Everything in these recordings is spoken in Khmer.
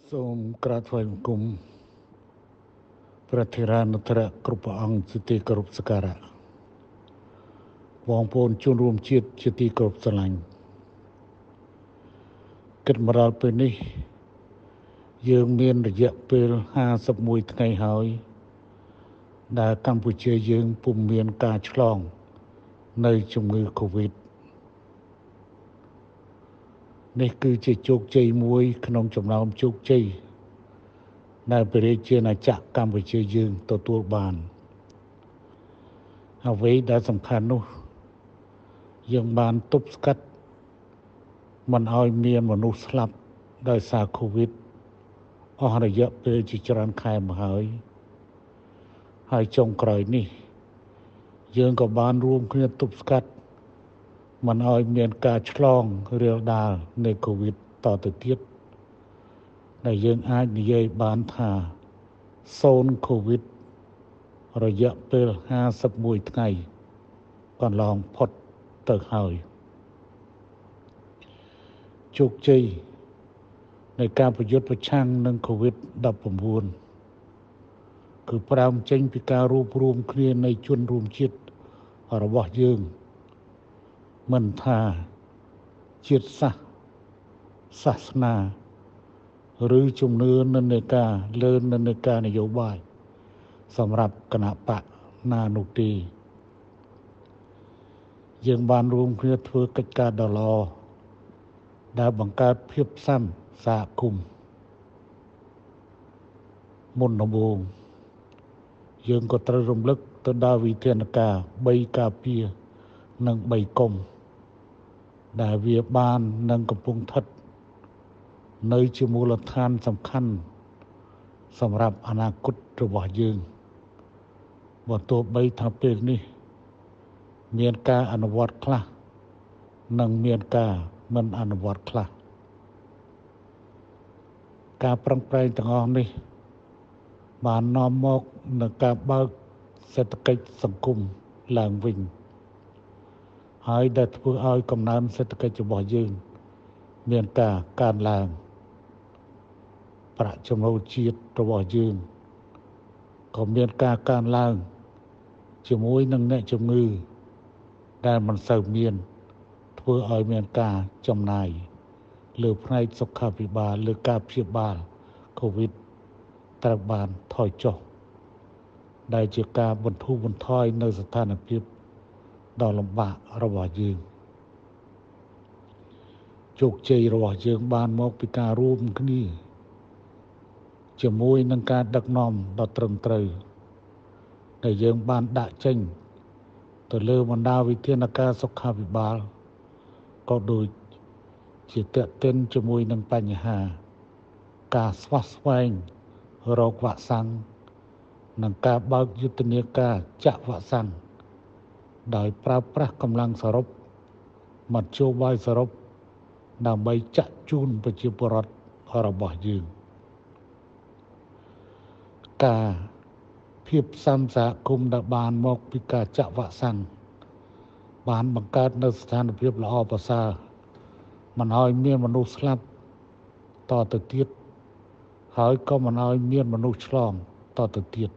សូមក្រាបថ្វាយបង្គំព្រះធេរានុត្តរគ្រប់ព្រះអង្គជាទីគោរពសក្ការៈបងប្អូនជនរួមជាតិជាទីគោរពស្រឡាញ់គិតមកដល់ពេលនេះយើងមានរយៈពេល51ថ្ងៃហើយដែលកម្ពុជាយើងពុំមានការឆ្លងនៃជំងឺ Covid នេះគឺជាជោគជ័យមួយក្នុងចំណោមជោគជ័យដែលព្រះរាជាណាចក្រកម្ពុជាយើងទទួលបានអ្វីដែលសំខាន់នោះយើងបានទប់ស្កាត់មិនឲ្យមានមនុស្សស្លាប់ដោយសារ Covid អស់រយៈពេលជាច្រើនខែមកហើយចុងក្រោយនេះយើងក៏បានរួមគ្នាទប់ស្កាត់មិនឲ្យមានការឆ្លងរាលដាលនៃ Covid តទៅទៀតដែលយើងអាចនិយាយបានថា0 Covid រយៈពេល51ថ្ងៃកន្លងផុតទៅហើយជោគជ័យនៃការប្រយុទ្ធប្រឆាំងនឹង Covid-19 គឺផ្ដើមចេញពីការរួបរวมគ្នានៃជនរួមជាតិរបស់យើងមិនថាជាតិសាសន៍សាសនាឬជំនឿនិន្នាការលើនិន្នាការនយោបាយសម្រាប់គណៈបកណានោះទេយើងបានរួមគ្នាធ្វើកិច្ចការដ៏ល្អដែលបង្កើតភាពផ្សំសហគមន៍មុនដំបូងយើងក៏ត្រូវរំលឹកទៅដល់វិធានការ3ការពារនិង3កុំដែលវាបាននិងកំពុងស្ថិតនៅជាមូលដ្ឋានសំខាន់សម្រាប់អនាគតរបស់យើងបើទោះបីថាពេលនេះមានការអនុវត្តខ្លះនិងមានការមិនអនុវត្តខ្លះការប្រឹងប្រែងទាំងអស់នេះបាននាំមកនូវការបើកសេដ្ឋកិច្ចសង្គមឡើងវិញហើយដែលធ្វើឲ្យកំណើនសេដ្ឋកិច្ចរបស់យើងមានការកើនឡើងប្រាក់ចំណូលជាតិរបស់យើងក៏មានការកើនឡើងជាមួយនឹងអ្នកជំងឺដែលមិនសូវមានធ្វើឲ្យមានការចំណាយលើផ្នែកសុខាភិបាលលើការព្យាបាល Covid ត្រូវបានថយចុះដែលជាការបន្ធូរបន្ថយនៅស្ថានភាពដ៏លំបាករបស់យើងជោគជ័យរបស់យើងបានមកពីការរួមគ្នាជាមួយនឹងការដឹកនាំដ៏ត្រឹមត្រូវដែលយើងបានដាក់ចេញទៅលើបណ្ដាវិធានការសុខាភិបាលក៏ដូចជាទាក់ទិនជាមួយនឹងបញ្ហាការស្វះស្វែងរកវ៉ាក់សាំងនិងការបើកយុទ្ធនាការចាក់វ៉ាក់សាំងដោយប្រើប្រាស់កម្លាំងសរុបមធ្យោបាយសរុបដើម្បីចាក់ជូនប្រជាពលរដ្ឋរបស់យើងការភាពផ្សំសហគមន៍ដែលបានមកពីការចាក់វ៉ាក់សាំងបានបង្កើតនូវស្ថានភាពល្អប្រសើរមិនឲ្យមានមនុស្សស្លាប់តទៅទៀតហើយក៏មិនឲ្យមានមនុស្សឆ្លងតទៅទៀត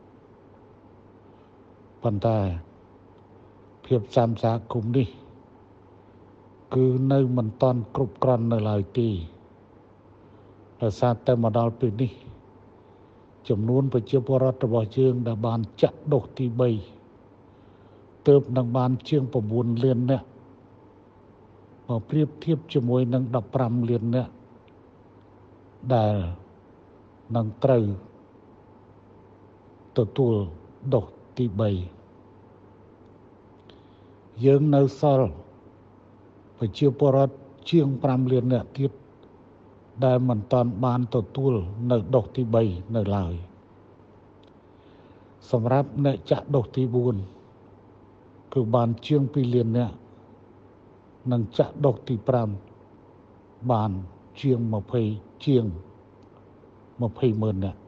ប៉ុន្តែភាពផ្សំសហគមន៍នេះគឺនៅមិនទាន់គ្រប់គ្រាន់នៅឡើយទេដោយសារតែមកដល់ពេលនេះចំនួនប្រជាពលរដ្ឋរបស់យើងដែលបានចាក់ដូសទី3ទើបនឹងបានជាង9លាននាក់បើប្រៀបធៀបជាមួយនឹង15លាននាក់ដែលនឹងត្រូវទទួលដូសទី3យើងនៅសល់ប្រជាពលរដ្ឋជាង5លាននាក់ទៀតដែលមិនទាន់បានទទួលនៅដូសទី3នៅឡើយសម្រាប់អ្នកចាក់ដូសទី4គឺបានជាង2លាននាក់និងចាក់ដូសទី5បានជាង20ម៉ឺននាក់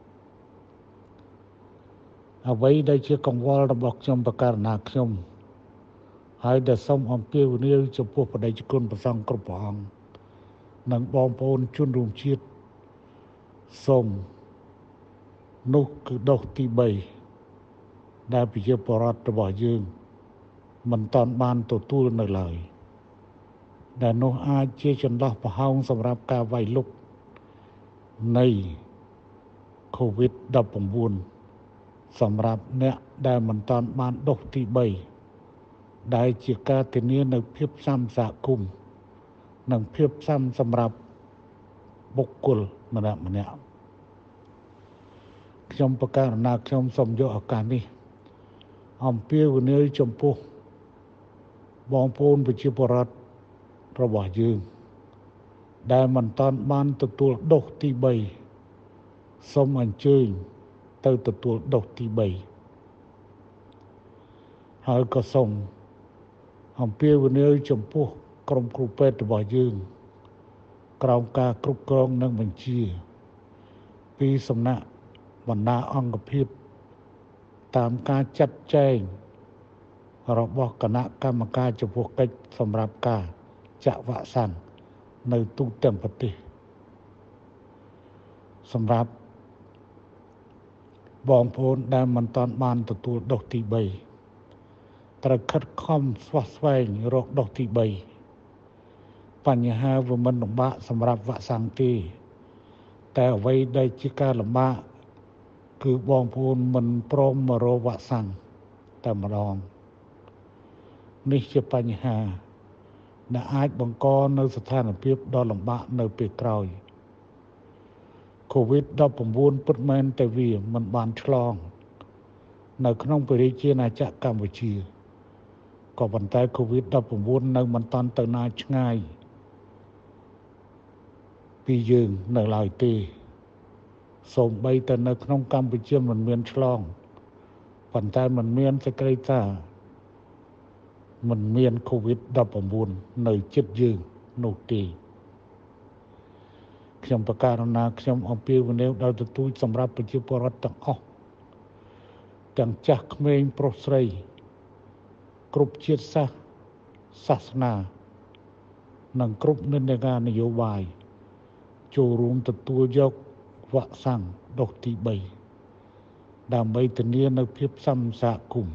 អ្វីដែលជាកង្វល់របស់ខ្ញុំប្រការណាខ្ញុំហើយដែលសូមអំពាវនាវចំពោះបដិជគុណព្រះសង្ឃគ្រប់ព្រះអង្គនិងបងប្អូនជនរួមជាតិសូមនោះគឺដុសទី3ដែលប្រជាពលរដ្ឋរបស់យើងមិនតាន់បានទទួលនៅឡើយដែលនោះអាចជាចន្លោះប្រហោងសម្រាប់ការវាយលុកនៃ COVID-19 សម្រាប់អ្នកដែលមិនតាន់បានដុសទី3ដែលជាការធានានៅភាពស៊ាំសហគមន៍និងភាពស៊ាំសម្រាប់បុគ្គលម្នាក់ៗខ្ញុំប្រកាសណាខ្ញុំសូមយកឱកាសនេះអំពាវនាវចំពោះបងប្អូនប្រជាពលរដ្ឋរបស់យើងដែលមិនតាន់បានទទួលដុសទី3សូមអញ្ជើញទៅទទួលដុសទី3ហើយក៏សូមអំពាវនាវចំពោះក្រុមគ្រូពេទ្យរបស់យើងក្រោមការគ្រប់គ្រងនិងបញ្ជាពីសំណាក់បណ្ដាអង្គភាពតាមការចាត់ចែងរបស់គណៈកម្មការចំពោះកិច្ចសម្រាប់ការចាក់វ៉ាក់សាំងនៅទូទាំងប្រទេសសម្រាប់បងប្អូនដែលមិនទាន់បានទទួលដុសទី3ត្រូវខិតខំស្វះស្វែងរកដុសទី3បញ្ហាវាមិនលំបាកសម្រាប់វ៉ាក់សាំងទេតែអ្វីដែលជាការលំបាកគឺបងប្អូនមិនព្រមមករកវ៉ាក់សាំងតែម្ដងនេះជាបញ្ហាដែលអាចបង្កនៅស្ថានភាពដ៏លំបាកនៅពេលក្រោយ COVID-19 ពិតមែនតែវាមិនបានឆ្លងនៅក្នុងព្រះរាជាណាចក្រកម្ពុជាក៏ប៉ុន្តែ COVID-19 នៅមិនតាន់ទៅណាឆ្ងាយពីយើងនៅឡើយទេសូម្បីតែនៅក្នុងកម្ពុជាមិនមានឆ្លងប៉ុន្តែមិនមានសេចក្តីថាមិនមាន COVID-19 នៅជិតយើងនោះទេខ្ញុំប្រកាសណាខ្ញុំអំពាវនាវដល់ទទូចសម្រាប់ប្រជាពលរដ្ឋទាំងអស់ទាំងចាស់ក្មេងប្រុសស្រីគ្រប់ជាតិសាសន៍សាសនានិងគ្រប់និន្នាការនយោបាយចូលរួមទទួលយកវ៉ាក់សាំងដុសទី3ដើម្បីធានានូវភាពស៊ាំសហគមន៍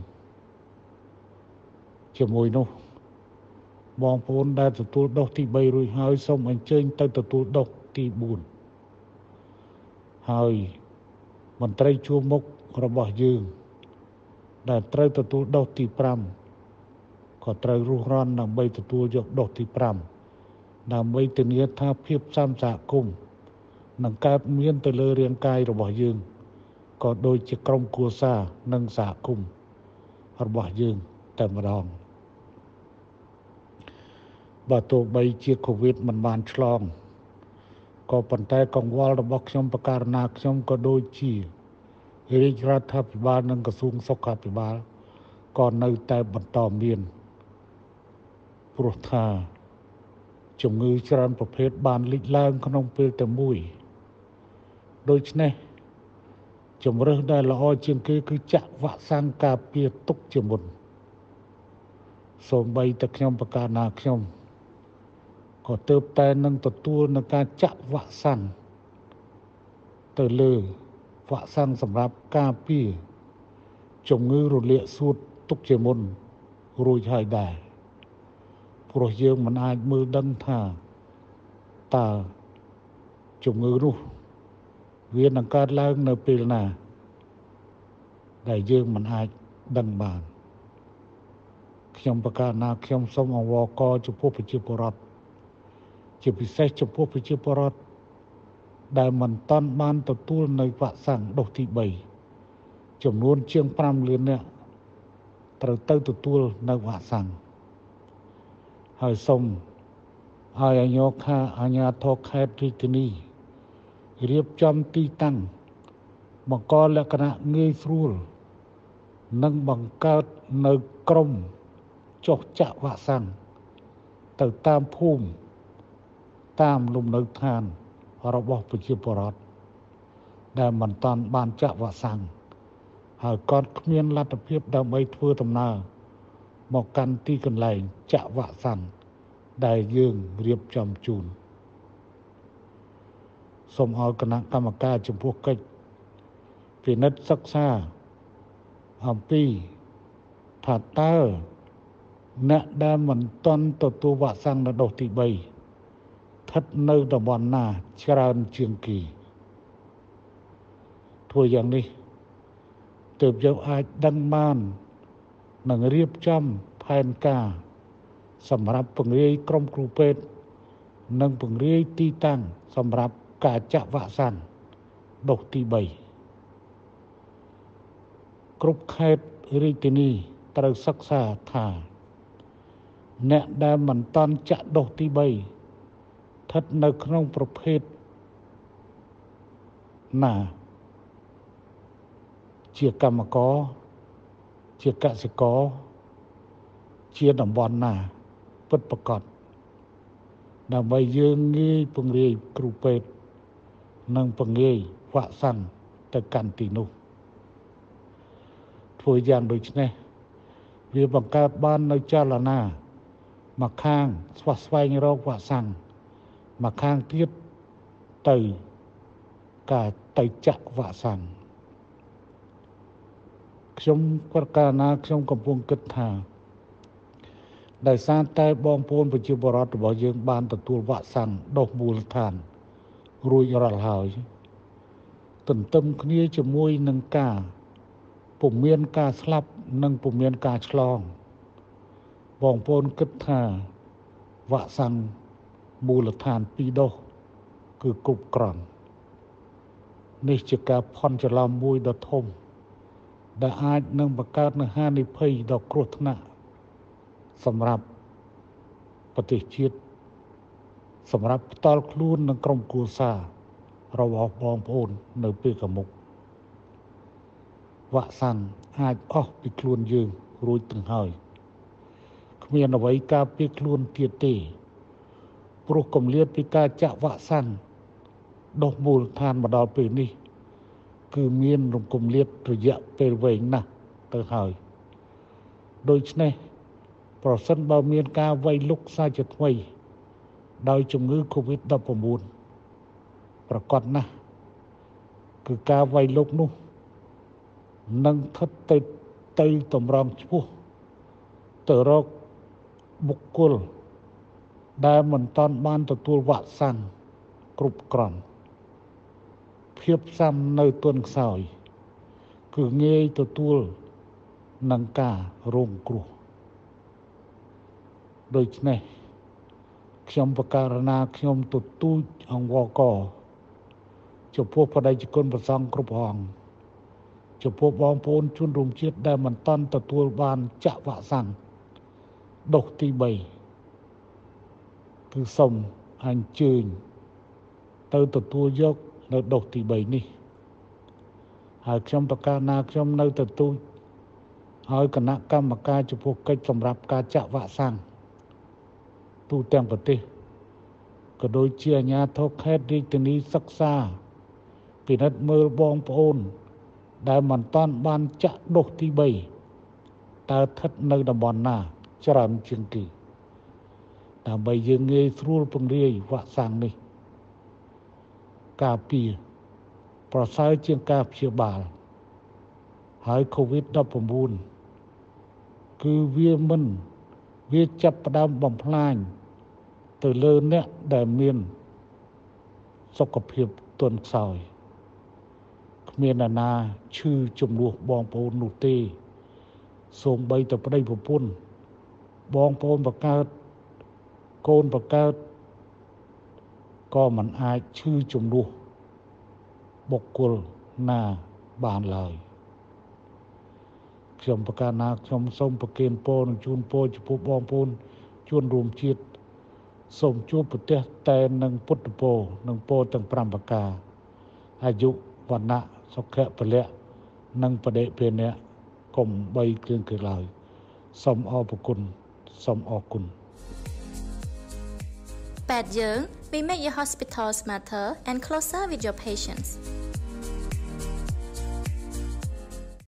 ជាមួយនោះបងប្អូនដែលទទួលដុសទី3រួចហើយសូមអញ្ជើញទៅទទួលដុសទី4ហើយមន្ត្រីជួរមុខរបស់យើងដែលត្រូវទទួលដុសទី5ក៏ត្រូវរុះរាន់ដើម្បីទទួលយកដុសទី5ដើម្បីធានាថាភាពស៊ាំសហគមន៍នឹងកើតមានទៅលើរាងកាយរបស់យើងក៏ដូចជាក្រុមគ្រួសារនិងសហគមន៍របស់យើងតែម្ដងបើទោះបីជា COVID មិនបានឆ្លងក៏ប៉ុន្តែកង្វល់របស់ខ្ញុំប្រកាសណាខ្ញុំក៏ដូចជារាជរដ្ឋាភិបាលនិងក្រសួងសុខាភិបាលក៏នៅតែបន្តមានព្រោះថាជំងឺច្រើនប្រភេទបានលេចឡើងក្នុងពេលតែមួយដូច្នេះជម្រើសដែលល្អជាងគេគឺចាក់វ៉ាក់សាំងការពារទុកជាមុនសូម្បីតែខ្ញុំប្រកាសណាខ្ញុំក៏ទើបតែនឹងទទួលនឹងការចាក់វ៉ាក់សាំងទៅលើវ៉ាក់សាំងសម្រាប់ការពារជំងឺរលាកសួតទុកជាមុនរួចហើយដែរព្រោះយើងមិនអាចមើលដឹងថាតើជំងឺនោះវានឹងកើតឡើងនៅពេលណាដែលយើងមិនអាចដឹងបានខ្ញុំប្រកាសណាខ្ញុំសូមអង្វរករចំពោះប្រជាពលរដ្ឋជាពិសេសចំពោះប្រជាពលរដ្ឋដែលមិនទាន់បានទទួលនៅវ៉ាក់សាំងដូសទី3ចំនួនជាង5លាននាក់ត្រូវទៅទទួលនៅវ៉ាក់សាំងហើយសូមឲ្យអាជ្ញាធរខេត្តរាជធានីរៀបចំទីតាំងបង្កលក្ខណៈងាយស្រួលនិងបង្កើតនៅក្រុមចុះចាក់វ៉ាក់សាំងទៅតាមភូមិតាមលំនៅឋានរបស់ប្រជាពលរដ្ឋដែលមិនតាន់បានចាក់វ៉ាក់សាំងហើយក៏គ្មានលទ្ធភាពដើម្បីធ្វើដំណើរមកកាន់ទីកន្លែងចាក់វ៉ាក់សាំងដែលយើងរៀបចំជូនសូមឲ្យគណៈកម្មការចំពោះកិច្ចពិនិត្យសិក្សាអំពីថាតើអ្នកដែលមិនទាន់ទទួលវ៉ាក់សាំងនៅដូសទី3ស្ថិតនៅតំបន់ណាច្រើនជាងគេធ្វើយ៉ាងនេះទើបយើងអាចដឹងបាននិងរៀបចំផែនការសម្រាប់ពង្រាយក្រុមគ្រូពេទ្យនិងពង្រាយទីតាំងសម្រាប់ការចាក់វ៉ាក់សាំងដូសទី3គ្រប់ខេត្តរាជធានីត្រូវសិក្សាថាអ្នកដែលមិនទាន់ចាក់ដូសទី3ស្ថិតនៅក្នុងប្រភេទណាជាកម្មករជាកសិករជាតំបន់ណាពិតប្រាកដដើម្បីយើងងាយពង្រាយគ្រូពេទ្យនិងពង្រាយវ៉ាក់សាំងទៅកាន់ទីនោះធ្វើយ៉ាងដូចនេះវាបង្កើតបាននៅចលនាមកខាងស្វះស្វែងរកវ៉ាក់សាំងមកខាងទៀតទៅការទៅចាក់វ៉ាក់សាំងខ្ញុំប្រកាសណាខ្ញុំកំពុងគិតថាដោយសារតែបងប្អូនប្រជាពលរដ្ឋរបស់យើងបានទទួលវ៉ាក់សាំងដូសមូលដ្ឋានរួចរាល់ហើយទន្ទឹមគ្នាជាមួយនឹងការពុំមានការស្លាប់និងពុំមានការឆ្លងបងប្អូនគិតថាវ៉ាក់សាំងមូលដ្ឋាន2ដូសគឺគ្រប់គ្រាន់នេះជាការផន់ច្រឡំមួយដ៏ធំដែលអាចនឹងបង្កើតនូវហានិភ័យដ៏គ្រោះថ្នាក់សម្រាប់ប្រទេសជាតិសម្រាប់ផ្ទាល់ខ្លួននិងក្រុមគ្រួសាររបស់បងប្អូននៅពេលខាងមុខវ៉ាក់សាំងអាចអស់ពីខ្លួនយើងរួចទាំងហើយគ្មានអ្វីការពារខ្លួនទៀតទេព្រោះគម្លាតពីការចាក់វ៉ាក់សាំងដូសមូលដ្ឋានមកដល់ពេលនេះគឺមានរំគំលាតរយៈពេលវែងណាស់ទៅហើយដូច្នេះប្រសិនបើមានការវាយលុកសាជាថ្មីដោយជំងឺ COVID-19 ប្រកបណាស់គឺការវាយលុកនោះនឹងថិតទៅតម្រង់ឆ្ពោះទៅរកបុគ្គលដែលមិនទាន់បានទទួលវ៉ាក់សាំងគ្រប់គ្រាន់ភាពផ្សាំនៅទន់ខ្សោយគឺងាយទទួលនឹងការរងគ្រោះដូច្នេះខ្ញុំបការណាខ្ញុំទទូចអង្វរករចំពោះបដិជគុណព្រះសង្ឃគ្រប់អង្គចំពោះបងប្អូនជនរួមជាតិដែលមិនទាន់ទទួលបានចាក់វ៉ាក់សាំងដូសទី3គឺសូមអញ្ជើញទៅទទួលយកនៅដូសទី3នេះហើយខ្ញុំប្រកាសណាខ្ញុំនៅទទូចឲ្យគណៈកម្មការចំពោះកិច្ចសម្រាប់ការចាក់វ៉ាក់សាំងទូទាំងប្រទេសក៏ដូចជាអាជ្ញាធរខេត្តរាជធានីសិក្សាពិនិត្យមើលបងប្អូនដែលមិនទាន់បានចាក់ដូសទី3តើស្ថិតនៅតំបន់ណាច្រើនជាងគេដើម្បីយើងងាយស្រួលពង្រាយវ៉ាក់សាំងនេះការពារប្រសើរជាងការព្យាបាលហើយ COVID-19 គឺវាចាប់ផ្ដើមបំផ្លាញទៅលើអ្នកដែលមានសុខភាពទន់ខ្សោយគ្មានអ្នកណាឈឺជំនួសបងប្អូននោះទេសូម្បីតែប្តីប្រពន្ធបងប្អូនបង្កើតកូនបង្កើតក៏មិនអាចឈឺជំនួសបុគ្គលណាបានឡើយខ្ញុំប្រកាសណាខ្ញុំសូមប្រគេនពរនិងជូនពរចំពោះបងប្អូនជនរួមជាតិសូមជួបប្រទះតែនឹងពុទ្ធពរនិងពរទាំង5ប្រការអាយុវណ្ណៈសុខៈពលៈនិងបដិភេណៈកុំបីគ្រឿងគឺឡើយសូមអរគុណសូមអរគុណពេទ្យយើង We make your hospital smarter and closer with your patients